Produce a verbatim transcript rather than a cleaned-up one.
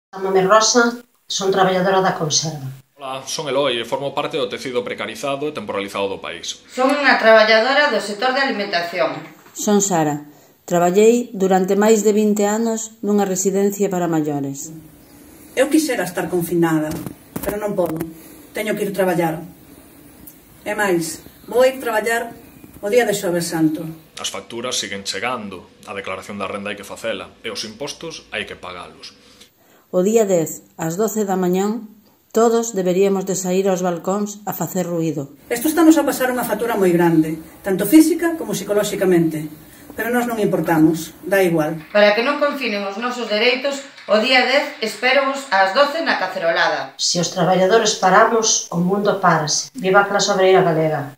Chámame Rosa, son traballadora da conserva. Ola, son Eloi e formo parte do tecido precarizado e temporalizado do país. Son unha traballadora do sector de alimentación. Son Sara. Traballei durante máis de vinte anos nunha residencia para maiores. Eu quixera estar confinada, pero non podo. Teño que ir traballar. E máis, vou ir traballar o día de Xoves Santo. As facturas siguen chegando, a declaración da renda hai que facela e os impostos hai que pagalos. O día dez, ás doce da mañán, todos deberíamos de sair aos balcóns a facer ruído. Isto estamos a pasar unha factura moi grande, tanto física como psicolóxicamente. Pero nós non importamos, dá igual. Para que non confinen os nosos dereitos, o día dez espérovos ás doce na cacerolada. Se os traballadores paramos, o mundo párase. Viva a clase obreira galega.